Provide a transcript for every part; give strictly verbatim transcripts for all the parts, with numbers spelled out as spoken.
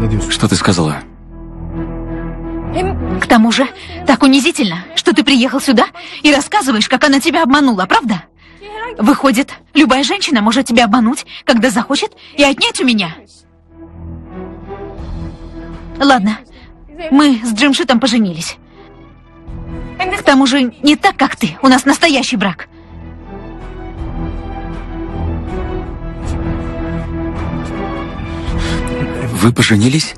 Что ты сказала? К тому же, так унизительно, что ты приехал сюда и рассказываешь, как она тебя обманула, правда? Выходит, любая женщина может тебя обмануть, когда захочет, и отнять у меня. Ладно, мы с Джимшитом поженились. К тому же, не так, как ты. У нас настоящий брак. Вы поженились?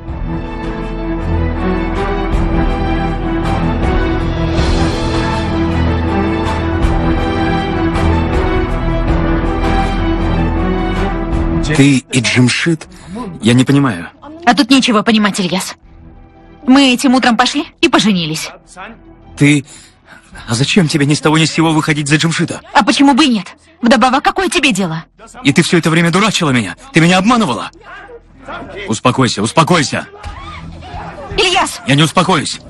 Ты и Джимшит? Я не понимаю. А тут нечего понимать, Ильяс. Мы этим утром пошли и поженились. Ты... А зачем тебе ни с того ни с сего выходить за Джимшита? А почему бы и нет? Вдобавок, какое тебе дело? И ты все это время дурачила меня? Ты меня обманывала? Успокойся, успокойся. Ильяс! Я не успокоюсь.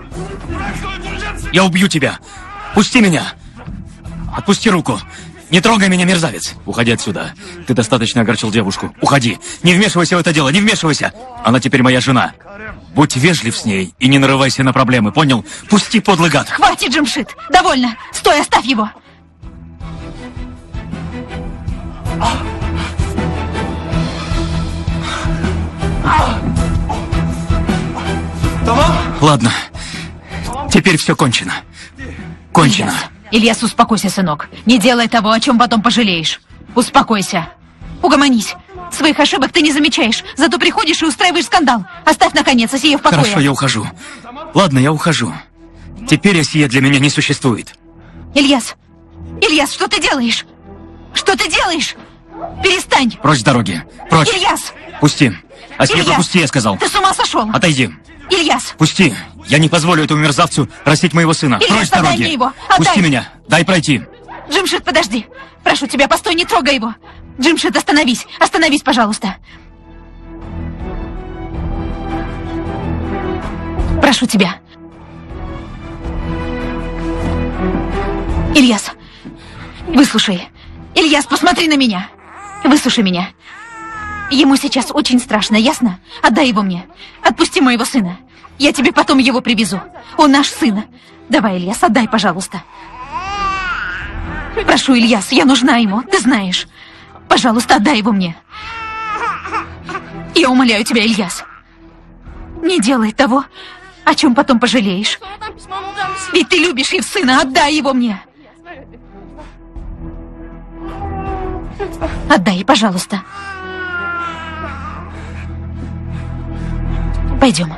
Я убью тебя. Пусти меня. Отпусти руку. Не трогай меня, мерзавец. Уходи отсюда. Ты достаточно огорчил девушку. Уходи. Не вмешивайся в это дело, не вмешивайся. Она теперь моя жена. Будь вежлив с ней и не нарывайся на проблемы, понял? Пусти, подлый гад. Хватит, Джимшит. Довольно. Стой, оставь его. Ладно. Теперь все кончено. Кончено. Ильяс, Ильяс, успокойся, сынок. Не делай того, о чем потом пожалеешь. Успокойся. Угомонись. Своих ошибок ты не замечаешь, зато приходишь и устраиваешь скандал. Оставь, наконец, Асию в покое. Хорошо, я ухожу. Ладно, я ухожу. Теперь Асия для меня не существует. Ильяс! Ильяс, что ты делаешь? Что ты делаешь? Перестань! Прочь с дороги. Прочь. Ильяс! Пусти. Асия, Ильяс! пропусти, я сказал. Ты с ума сошел? Отойди. Ильяс! Пусти. Я не позволю этому мерзавцу растить моего сына. Ильяс, Прочь с отдай дороги. мне его. Отдай. Пусти меня. Дай пройти. Джимшит, подожди. Прошу тебя, постой, не трогай его. Джимшит, остановись. Остановись, пожалуйста. Прошу тебя. Ильяс, выслушай. Ильяс, посмотри на меня. Выслушай меня. Ему сейчас очень страшно, ясно? Отдай его мне. Отпусти моего сына. Я тебе потом его привезу. Он наш сын. Давай, Ильяс, отдай, пожалуйста. Прошу, Ильяс, я нужна ему, ты знаешь. Пожалуйста, отдай его мне. Я умоляю тебя, Ильяс. Не делай того, о чем потом пожалеешь. Ведь ты любишь их сына, отдай его мне. Отдай, пожалуйста. Пойдем.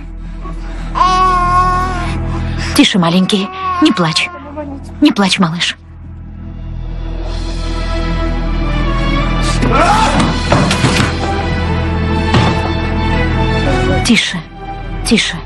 Тише, маленький, не плачь. Не плачь, малыш. Тише, тише.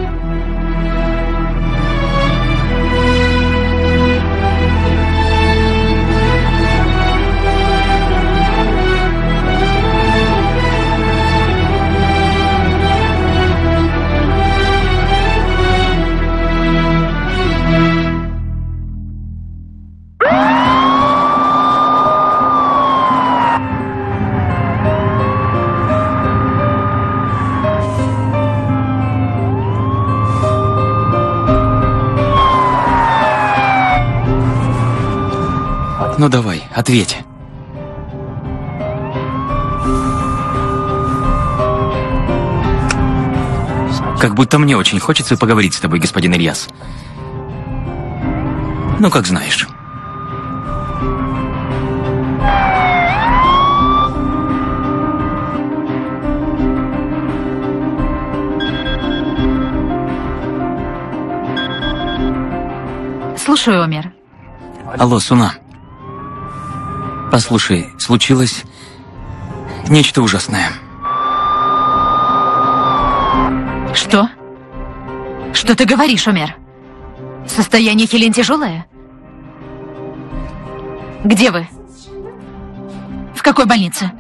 Ну давай, ответь. Как будто мне очень хочется поговорить с тобой, господин Ильяс. Ну, как знаешь. Слушаю, Омер. Алло, Суна. Послушай, случилось нечто ужасное. Что? Что ты говоришь, Омер? Состояние Хелен тяжелое? Где вы? В какой больнице?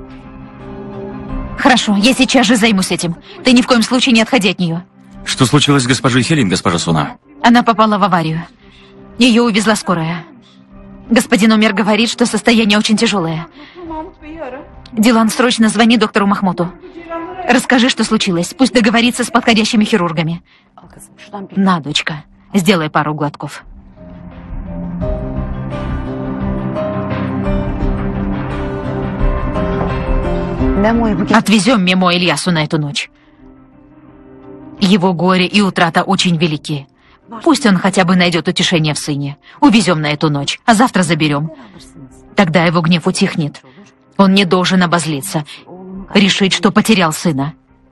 Хорошо, я сейчас же займусь этим. Ты ни в коем случае не отходи от нее. Что случилось с госпожой Хелен, госпожа Суна? Она попала в аварию. Ее увезла скорая. Господин Омер говорит, что состояние очень тяжелое. Дилан, срочно звони доктору Махмуту. Расскажи, что случилось. Пусть договорится с подходящими хирургами. На, дочка, сделай пару глотков. Отвезем Мемо Ильясу на эту ночь. Его горе и утрата очень велики. Пусть он хотя бы найдет утешение в сыне. Увезем на эту ночь, а завтра заберем. Тогда его гнев утихнет. Он не должен обозлиться, решить, что потерял сына.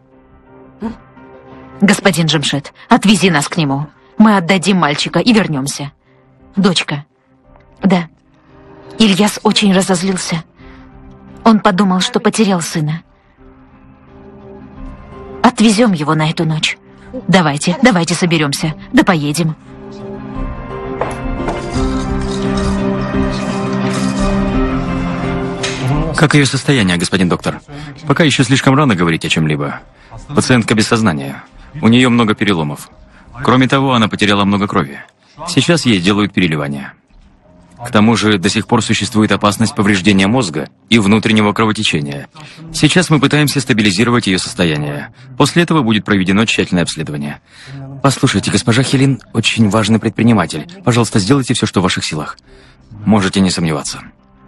Господин Джемшед, отвези нас к нему. Мы отдадим мальчика и вернемся. Дочка. Да. Ильяс очень разозлился. Он подумал, что потерял сына. Отвезем его на эту ночь. Давайте, давайте соберемся. Да поедем. Как ее состояние, господин доктор? Пока еще слишком рано говорить о чем-либо. Пациентка без сознания. У нее много переломов. Кроме того, она потеряла много крови. Сейчас ей делают переливание. К тому же до сих пор существует опасность повреждения мозга и внутреннего кровотечения. Сейчас мы пытаемся стабилизировать ее состояние. После этого будет проведено тщательное обследование. Послушайте, госпожа Хелин очень важный предприниматель. Пожалуйста, сделайте все, что в ваших силах. Можете не сомневаться.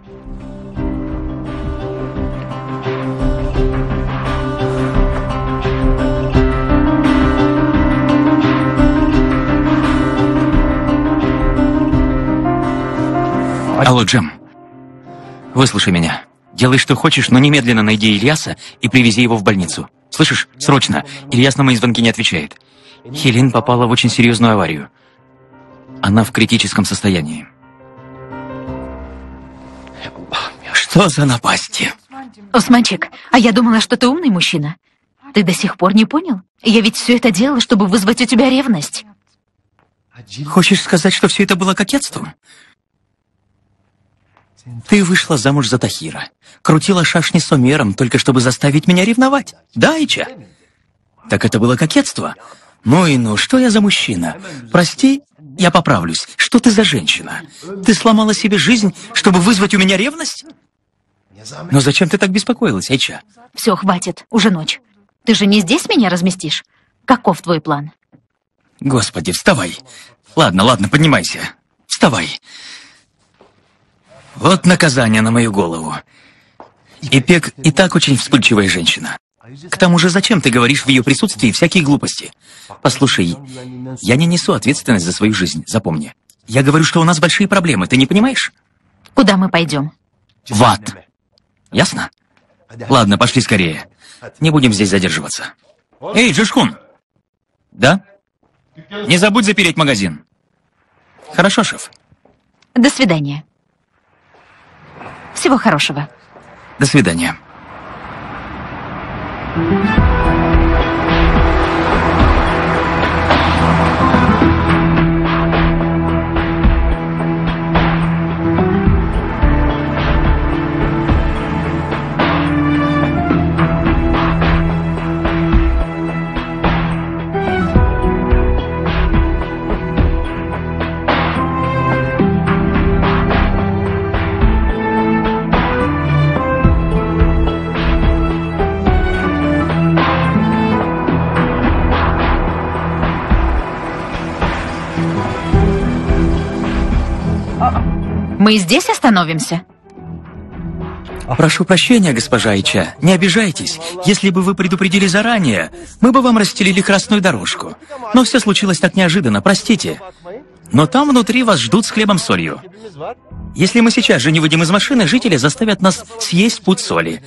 Алло, Джем. Выслушай меня. Делай, что хочешь, но немедленно найди Ильяса и привези его в больницу. Слышишь? Срочно. Ильяс на мои звонки не отвечает. Хелин попала в очень серьезную аварию. Она в критическом состоянии. Что за напасти? Османчик, а я думала, что ты умный мужчина. Ты до сих пор не понял? Я ведь все это делала, чтобы вызвать у тебя ревность. Хочешь сказать, что все это было кокетством? Ты вышла замуж за Тахира, крутила шашни с Омером, только чтобы заставить меня ревновать. Да, Ича? Так это было кокетство? Ну и ну, что я за мужчина? Прости, я поправлюсь. Что ты за женщина? Ты сломала себе жизнь, чтобы вызвать у меня ревность? Но зачем ты так беспокоилась, Ича? Все, хватит, уже ночь. Ты же не здесь меня разместишь? Каков твой план? Господи, вставай. Ладно, ладно, поднимайся. Вставай. Вот наказание на мою голову. Ипек и так очень вспыльчивая женщина. К тому же, зачем ты говоришь в ее присутствии всякие глупости? Послушай, я не несу ответственность за свою жизнь, запомни. Я говорю, что у нас большие проблемы, ты не понимаешь? Куда мы пойдем? В ад. Ясно? Ладно, пошли скорее. Не будем здесь задерживаться. Эй, Джишхун! Да? Не забудь запереть магазин. Хорошо, шеф. До свидания. Всего хорошего. До свидания. Мы здесь остановимся? Прошу прощения, госпожа Ича, не обижайтесь. Если бы вы предупредили заранее, мы бы вам расстелили красную дорожку. Но все случилось так неожиданно, простите. Но там внутри вас ждут с хлебом солью. Если мы сейчас же не выйдем из машины, жители заставят нас съесть пуд соли.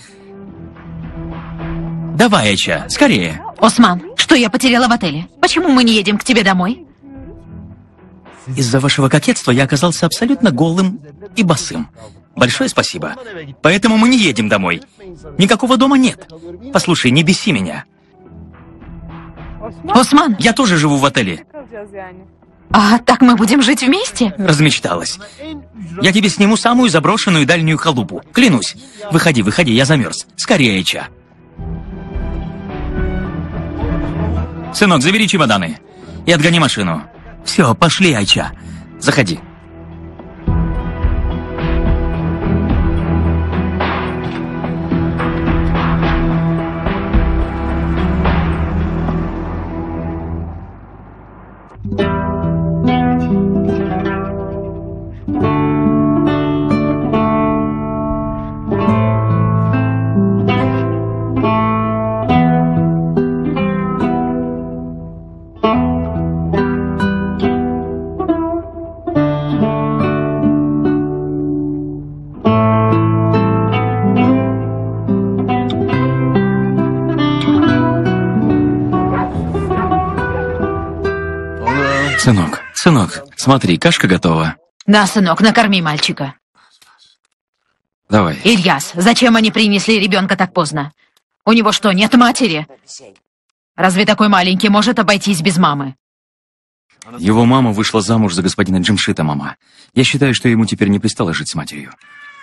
Давай, Ича, скорее. Осман, что я потеряла в отеле? Почему мы не едем к тебе домой? Из-за вашего кокетства я оказался абсолютно голым и босым. Большое спасибо. Поэтому мы не едем домой. Никакого дома нет. Послушай, не беси меня. Осман! Я тоже живу в отеле. А так мы будем жить вместе? Размечталась. Я тебе сниму самую заброшенную дальнюю халупу. Клянусь. Выходи, выходи, я замерз. Скорее, Ича. Сынок, забери чемоданы и отгони машину. Все, пошли, Айча. Заходи. Сынок, сынок, смотри, кашка готова. На, сынок, накорми мальчика. Давай. Ильяс, зачем они принесли ребенка так поздно? У него что, нет матери? Разве такой маленький может обойтись без мамы? Его мама вышла замуж за господина Джимшита, мама. Я считаю, что ему теперь не пристало жить с матерью.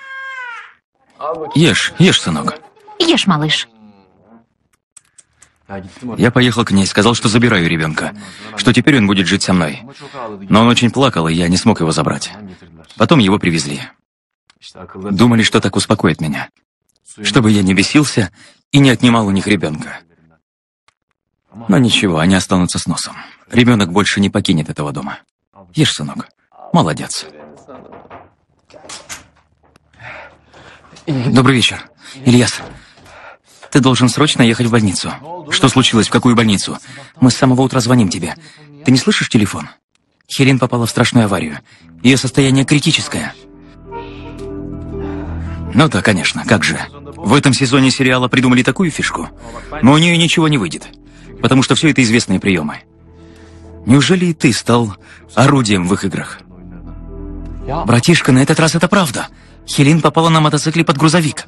Ешь, ешь, сынок. Ешь, малыш. Я поехал к ней, сказал, что забираю ребенка, что теперь он будет жить со мной. Но он очень плакал, и я не смог его забрать. Потом его привезли. Думали, что так успокоит меня, чтобы я не бесился и не отнимал у них ребенка. Но ничего, они останутся с носом. Ребенок больше не покинет этого дома. Ешь, сынок. Молодец. Добрый вечер. Ильяс, ты должен срочно ехать в больницу. Что случилось? В какую больницу? Мы с самого утра звоним тебе. Ты не слышишь телефон? Хелен попала в страшную аварию. Ее состояние критическое. Ну да, конечно, как же. В этом сезоне сериала придумали такую фишку, но у нее ничего не выйдет, потому что все это известные приемы. Неужели и ты стал орудием в их играх? Братишка, на этот раз это правда. Хелен попала на мотоцикле под грузовик.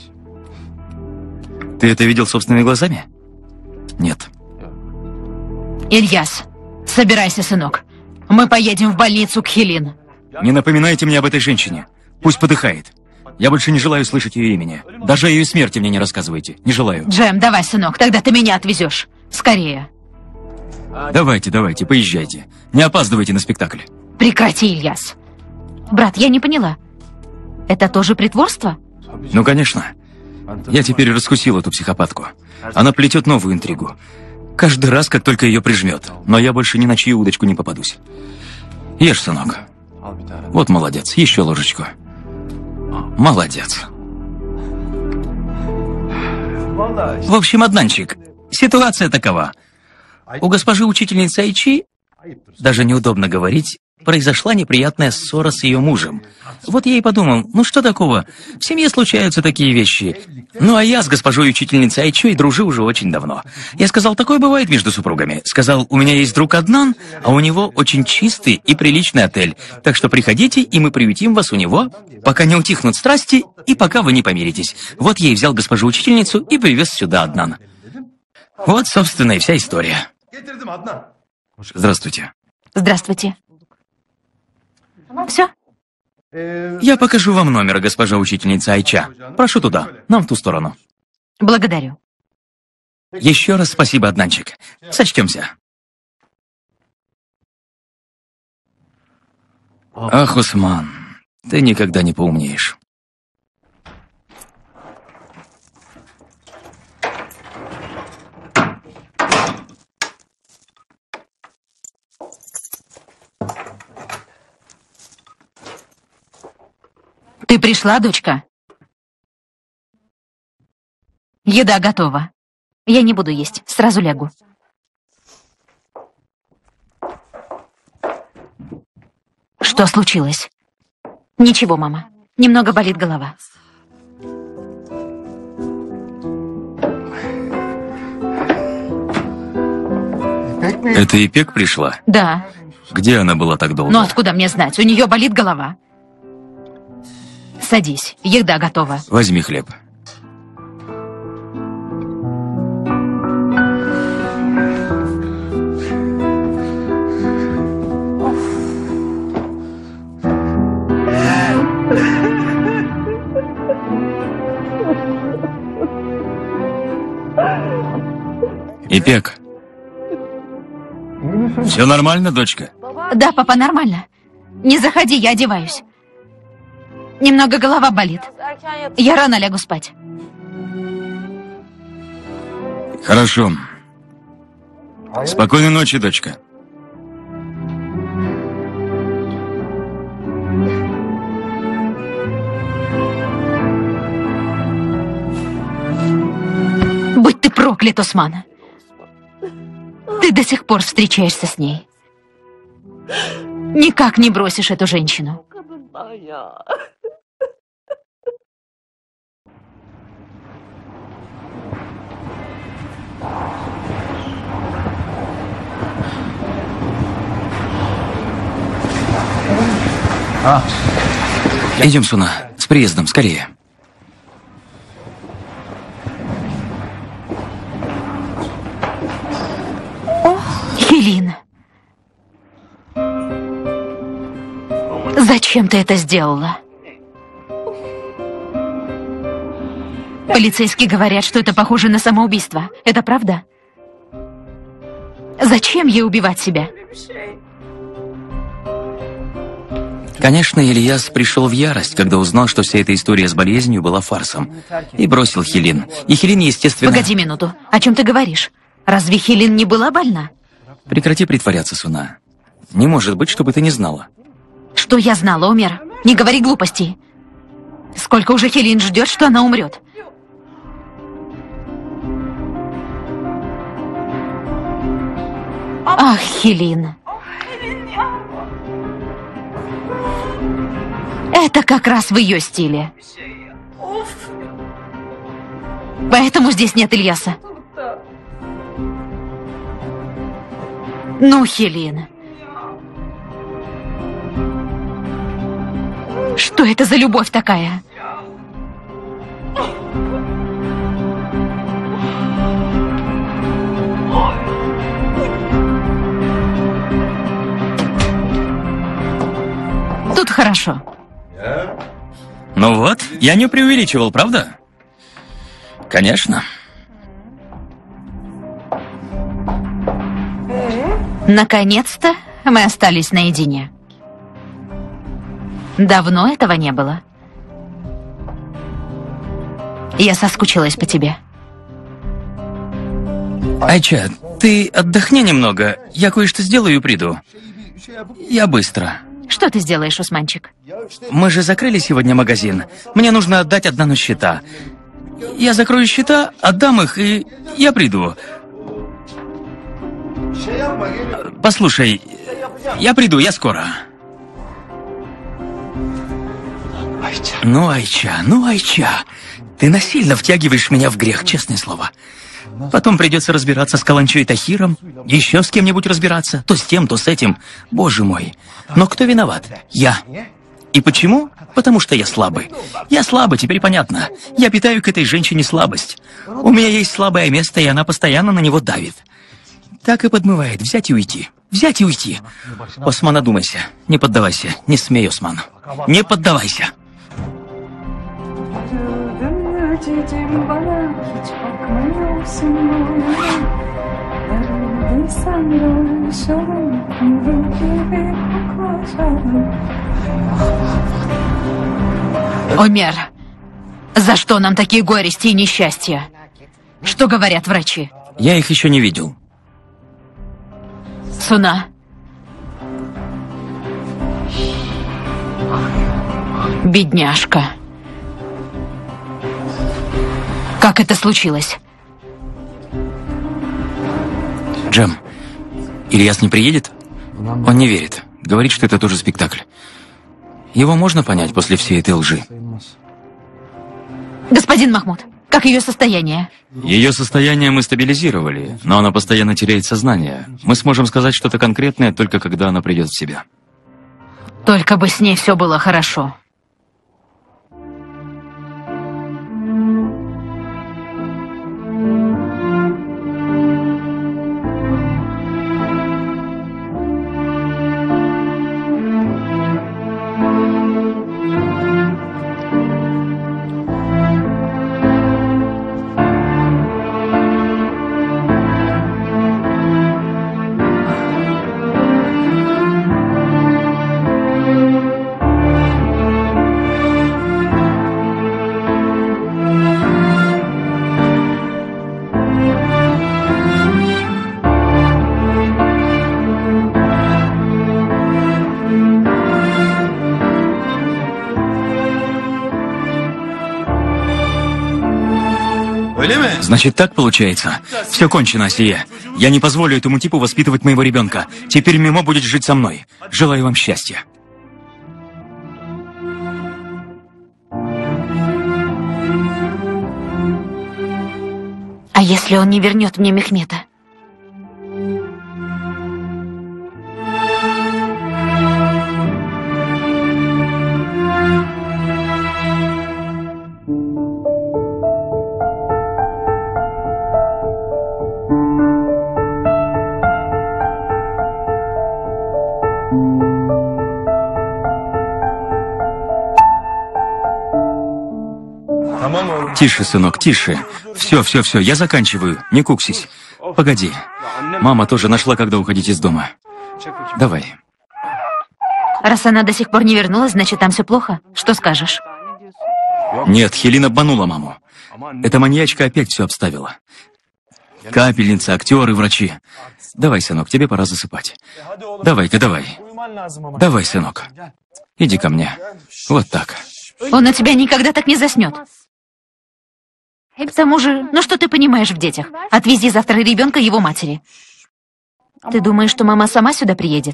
Ты это видел собственными глазами? Нет. Ильяс, собирайся, сынок. Мы поедем в больницу к Хелен. Не напоминайте мне об этой женщине. Пусть подыхает. Я больше не желаю слышать ее имени. Даже о ее смерти мне не рассказывайте. Не желаю. Джем, давай, сынок, тогда ты меня отвезешь. Скорее. Давайте, давайте, поезжайте. Не опаздывайте на спектакль. Прекрати, Ильяс. Брат, я не поняла. Это тоже притворство? Ну, конечно. Я теперь раскусил эту психопатку. Она плетет новую интригу. Каждый раз, как только ее прижмет. Но я больше ни на чью удочку не попадусь. Ешь, сынок. Вот молодец. Еще ложечку. Молодец. В общем, Аднанчик, ситуация такова. У госпожи учительницы Айчи, даже неудобно говорить, произошла неприятная ссора с ее мужем. Вот я и подумал, ну что такого, в семье случаются такие вещи. Ну а я с госпожой учительницей Айчой дружу уже очень давно. Я сказал, такое бывает между супругами. Сказал, у меня есть друг Аднан, а у него очень чистый и приличный отель. Так что приходите, и мы приютим вас у него, пока не утихнут страсти и пока вы не помиритесь. Вот я и взял госпожу учительницу и привез сюда Аднана. Вот, собственно, и вся история. Здравствуйте. Здравствуйте. Все? Я покажу вам номер, госпожа учительница Айча. Прошу туда, нам в ту сторону. Благодарю. Еще раз спасибо, Аднанчик. Сочтемся. Ах, Усман, ты никогда не поумнеешь. Ты пришла, дочка? Еда готова. Я не буду есть, сразу лягу. Что случилось? Ничего, мама. Немного болит голова. Это Ипек пришла? Да. Где она была так долго? Но откуда мне знать? У нее болит голова. Садись, еда готова. Возьми хлеб. Ипек. Все нормально, дочка? Да, папа, нормально. Не заходи, я одеваюсь. Немного голова болит. Я рано лягу спать. Хорошо. Спокойной ночи, дочка. Будь ты проклят, Усман. Ты до сих пор встречаешься с ней. Никак не бросишь эту женщину. Идем, Суна. С приездом, скорее. Хелин. Зачем ты это сделала? Полицейские говорят, что это похоже на самоубийство. Это правда? Зачем ей убивать себя? Конечно, Ильяс пришел в ярость, когда узнал, что вся эта история с болезнью была фарсом. И бросил Хелин. И Хелин, естественно... Погоди минуту. О чем ты говоришь? Разве Хелин не была больна? Прекрати притворяться, Суна. Не может быть, чтобы ты не знала. Что я знала, Омер? Не говори глупостей. Сколько уже Хелин ждет, что она умрет? Ах, Хелин. Это как раз в ее стиле. Поэтому здесь нет Ильяса. Ну, Хелин. Что это за любовь такая? Тут хорошо. Ну вот, я не преувеличивал, правда? Конечно. Наконец-то мы остались наедине. Давно этого не было. Я соскучилась по тебе. Айча, ты отдохни немного. Я кое-что сделаю и приду. Я быстро. Что ты сделаешь, Усманчик? Мы же закрыли сегодня магазин. Мне нужно отдать Аднану счета. Я закрою счета, отдам их, и я приду. Послушай, я приду, я скоро. Ну, Айча, ну, Айча, ты насильно втягиваешь меня в грех, честное слово. Потом придется разбираться с Каланчой и Тахиром, еще с кем-нибудь разбираться, то с тем, то с этим. Боже мой. Но кто виноват? Я. И почему? Потому что я слабый. Я слабый, теперь понятно. Я питаю к этой женщине слабость. У меня есть слабое место, и она постоянно на него давит. Так и подмывает взять и уйти. Взять и уйти. Осман, одумайся. Не поддавайся. Не смей, Осман. Не поддавайся. Омер, за что нам такие горести и несчастья? Что говорят врачи? Я их еще не видел. Суна. Бедняжка. Как это случилось? Джем, Ильяс не приедет? Он не верит. Говорит, что это тоже спектакль. Его можно понять после всей этой лжи. Господин Махмуд, как ее состояние? Ее состояние мы стабилизировали, но она постоянно теряет сознание. Мы сможем сказать что-то конкретное только когда она придет в себя. Только бы с ней все было хорошо. Значит, так получается? Все кончено, Асия. Я не позволю этому типу воспитывать моего ребенка. Теперь Мимо будет жить со мной. Желаю вам счастья. А если он не вернет мне Мехмета? Тише, сынок, тише. Все, все, все, я заканчиваю. Не куксись. Погоди. Мама тоже нашла, когда уходить из дома. Давай. Раз она до сих пор не вернулась, значит, там все плохо. Что скажешь? Нет, Хелен обманула маму. Эта маньячка опять все обставила. Капельница, актеры, врачи. Давай, сынок, тебе пора засыпать. Давай-ка, давай. Давай, сынок. Иди ко мне. Вот так. Он у тебя никогда так не заснет. К тому же, ну что ты понимаешь в детях? Отвези завтра ребенка его матери. Ты думаешь, что мама сама сюда приедет?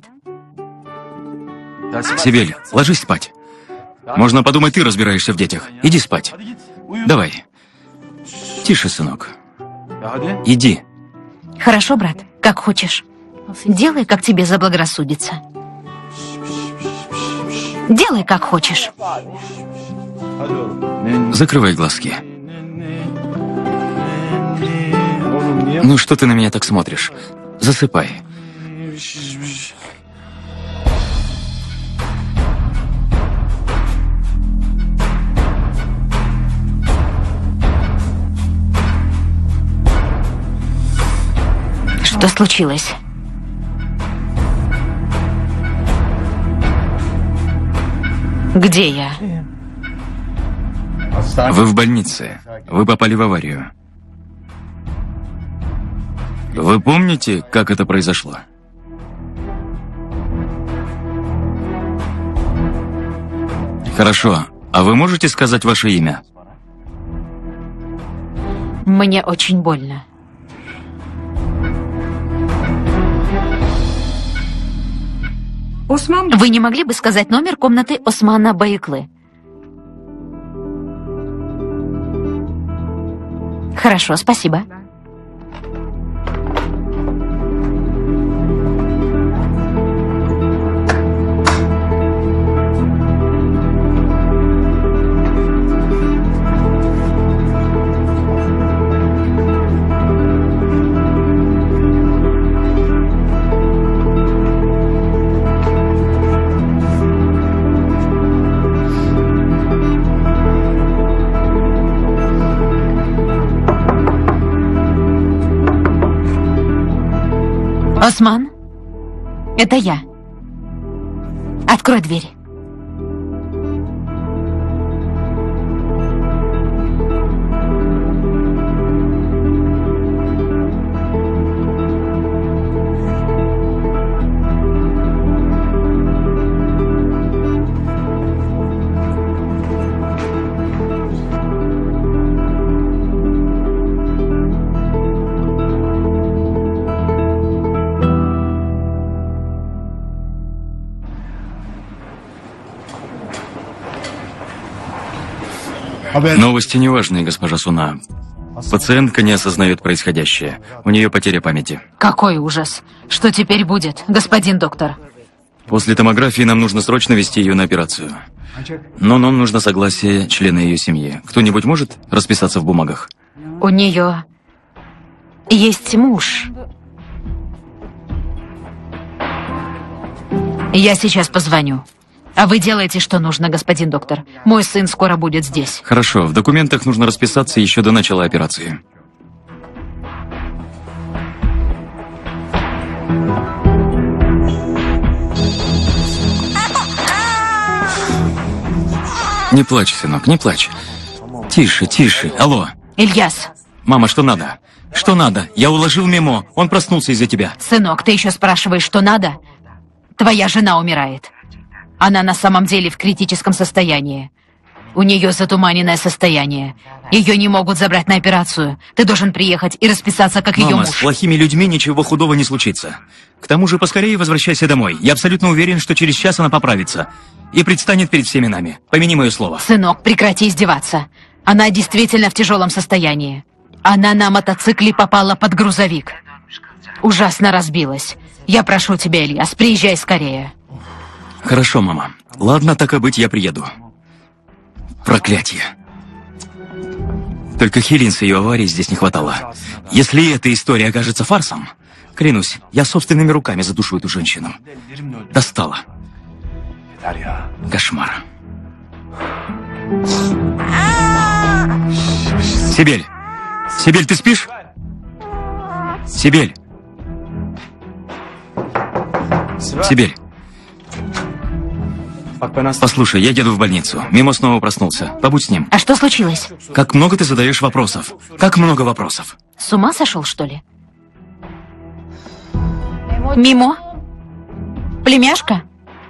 Сибель, ложись спать. Можно подумать, ты разбираешься в детях. Иди спать. Давай. Тише, сынок. Иди. Хорошо, брат, как хочешь. Делай, как тебе заблагорассудится. Делай, как хочешь. Закрывай глазки. Ну что ты на меня так смотришь? Засыпай. Что случилось? Где я? Вы в больнице. Вы попали в аварию. Вы помните, как это произошло? Хорошо. А вы можете сказать ваше имя? Мне очень больно. Вы не могли бы сказать номер комнаты Османа Байыклы? Хорошо, спасибо. Осман, это я. Открой дверь. Новости неважные, госпожа Суна. Пациентка не осознает происходящее. У нее потеря памяти. Какой ужас. Что теперь будет, господин доктор? После томографии нам нужно срочно вести ее на операцию. Но нам нужно согласие члена ее семьи. Кто-нибудь может расписаться в бумагах? У нее есть муж. Я сейчас позвоню. А вы делаете, что нужно, господин доктор. Мой сын скоро будет здесь. Хорошо, в документах нужно расписаться еще до начала операции. Не плачь, сынок, не плачь. Тише, тише. Алло. Ильяс. Мама, что надо? Что надо? Я уложил Мимо. Он проснулся из-за тебя. Сынок, ты еще спрашиваешь, что надо? Твоя жена умирает. Она на самом деле в критическом состоянии. У нее затуманенное состояние. Ее не могут забрать на операцию. Ты должен приехать и расписаться, как Мама, ее муж. с плохими людьми ничего худого не случится. К тому же поскорее возвращайся домой. Я абсолютно уверен, что через час она поправится. И предстанет перед всеми нами. Помяни мое слово. Сынок, прекрати издеваться. Она действительно в тяжелом состоянии. Она на мотоцикле попала под грузовик. Ужасно разбилась. Я прошу тебя, Ильяс, приезжай скорее. Хорошо, мама. Ладно, так и быть, я приеду. Проклятье. Только Хелен с ее аварией здесь не хватало. Если эта история окажется фарсом, клянусь, я собственными руками задушу эту женщину. Достала. Кошмар. Сибель! Сибель, ты спишь? Сибель! Сибель! Послушай, я еду в больницу. Мимо снова проснулся. Побудь с ним. А что случилось? Как много ты задаешь вопросов. Как много вопросов. С ума сошел, что ли? Мимо? Племяшка?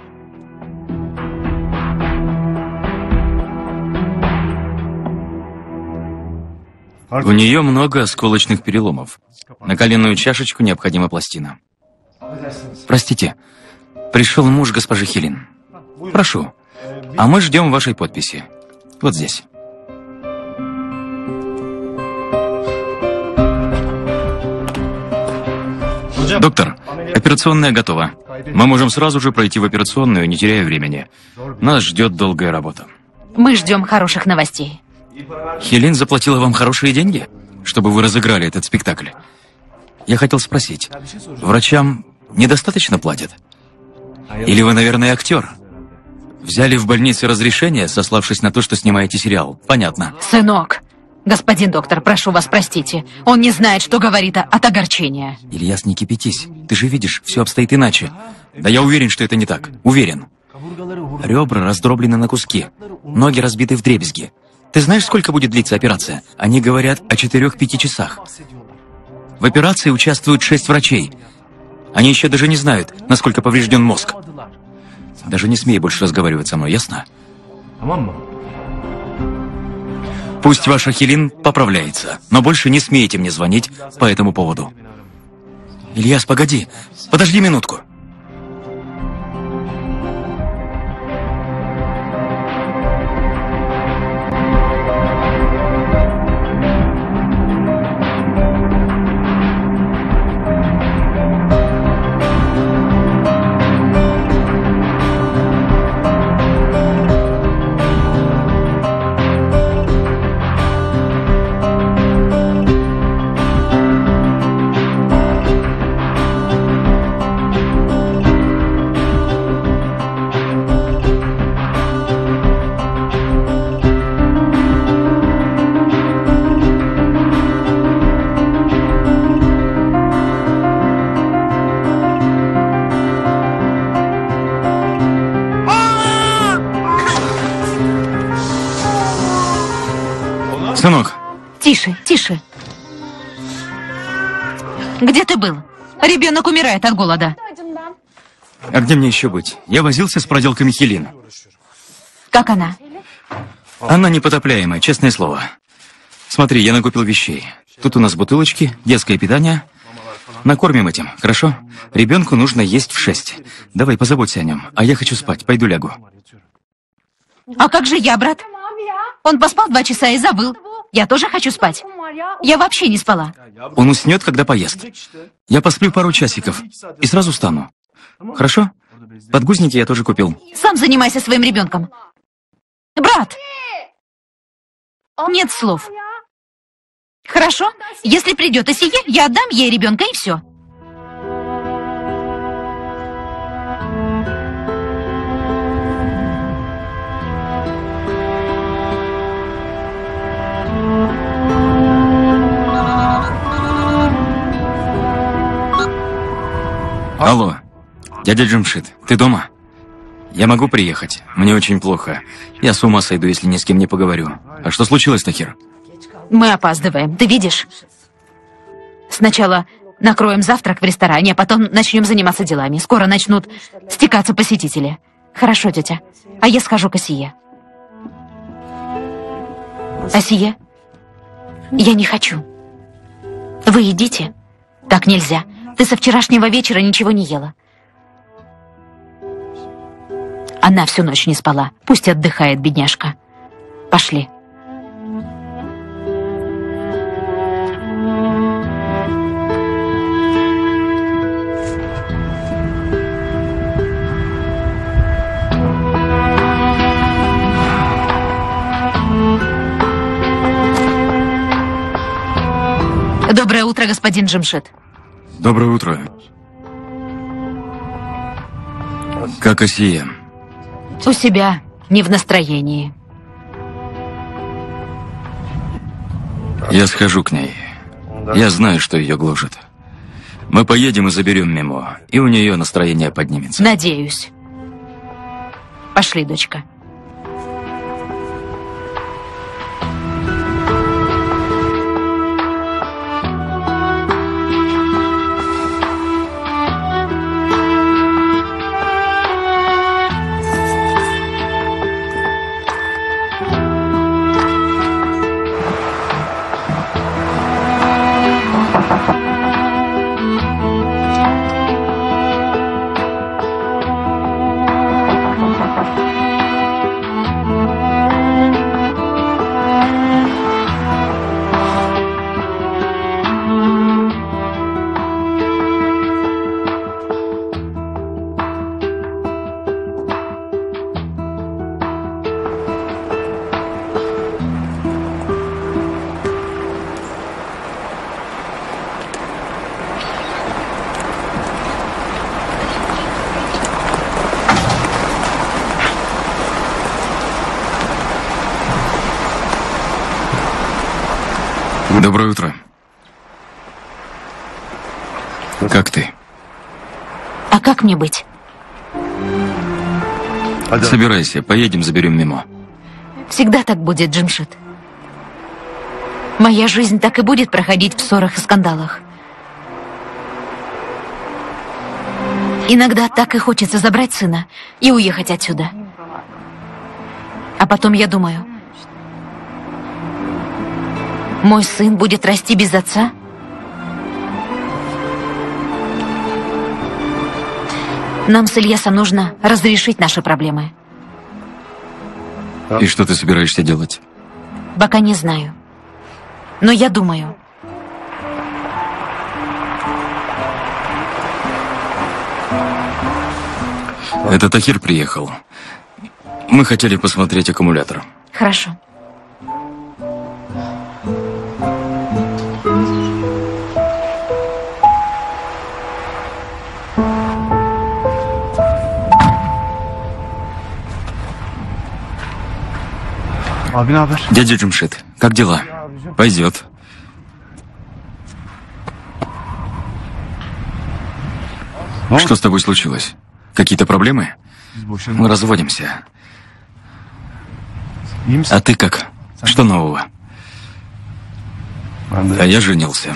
У нее много осколочных переломов. На коленную чашечку необходима пластина. Простите, пришел муж госпожи Хелин. Прошу. А мы ждем вашей подписи. Вот здесь. Доктор, операционная готова. Мы можем сразу же пройти в операционную, не теряя времени. Нас ждет долгая работа. Мы ждем хороших новостей. Хелин заплатила вам хорошие деньги, чтобы вы разыграли этот спектакль? Я хотел спросить, врачам недостаточно платят? Или вы, наверное, актер? Взяли в больнице разрешение, сославшись на то, что снимаете сериал. Понятно. Сынок, господин доктор, прошу вас, простите. Он не знает, что говорит от огорчения. Ильяс, не кипятись. Ты же видишь, все обстоит иначе. Да я уверен, что это не так. Уверен. Ребра раздроблены на куски. Ноги разбиты вдребезги. Ты знаешь, сколько будет длиться операция? Они говорят о четырёх-пяти часах. В операции участвуют шесть врачей. Они еще даже не знают, насколько поврежден мозг. Даже не смей больше разговаривать со мной, ясно? Пусть ваша Хелин поправляется, но больше не смейте мне звонить по этому поводу. Ильяс, погоди. Подожди минутку. Сынок. Тише, тише. Где ты был? Ребенок умирает от голода. А где мне еще быть? Я возился с проделками Хелин. Как она? Она непотопляемая, честное слово. Смотри, я накупил вещей. Тут у нас бутылочки, детское питание. Накормим этим, хорошо? Ребенку нужно есть в шесть. Давай, позаботься о нем. А я хочу спать, пойду лягу. А как же я, брат? Он поспал два часа и забыл. Я тоже хочу спать. Я вообще не спала. Он уснет, когда поест. Я посплю пару часиков и сразу встану. Хорошо? Подгузники я тоже купил. Сам занимайся своим ребенком. Брат! Нет слов. Хорошо? Если придет Асия, я отдам ей ребенка и все. Алло, дядя Джамшид, ты дома? Я могу приехать? Мне очень плохо. Я с ума сойду, если ни с кем не поговорю. А что случилось, Тахир? Мы опаздываем, ты видишь? Сначала накроем завтрак в ресторане, а потом начнем заниматься делами. Скоро начнут стекаться посетители. Хорошо, тетя. А я схожу к Асие. Асия, я не хочу. Вы идите. Так нельзя. Ты со вчерашнего вечера ничего не ела. Она всю ночь не спала. Пусть отдыхает, бедняжка. Пошли. Доброе утро, господин Джамшид. Доброе утро. Как Асия? У себя, не в настроении. Я схожу к ней. Я знаю, что ее гложет. Мы поедем и заберем Мимо, и у нее настроение поднимется. Надеюсь. Пошли, дочка. Доброе утро. Как ты? А как мне быть? Собирайся, поедем, заберем Мимо. Всегда так будет, Джимшит. Моя жизнь так и будет проходить в ссорах и скандалах. Иногда так и хочется забрать сына и уехать отсюда. А потом я думаю, мой сын будет расти без отца? Нам с Ильясом нужно разрешить наши проблемы. И что ты собираешься делать? Пока не знаю. Но я думаю. Это Тахир приехал. Мы хотели посмотреть аккумулятор. Хорошо. Abi ne haber? Дядя Джимшит, как дела? Пойдет. Что с тобой случилось? Какие-то проблемы? Мы разводимся. А ты как? Что нового? А я женился.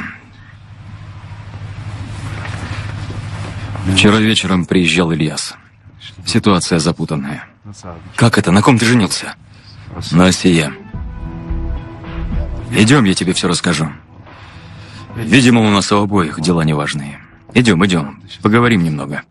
Вчера вечером приезжал Ильяс. Ситуация запутанная. Как это? На ком ты женился? На Асие. Идем, я тебе все расскажу. Видимо, у нас у обоих дела неважные. Идем, идем, поговорим немного.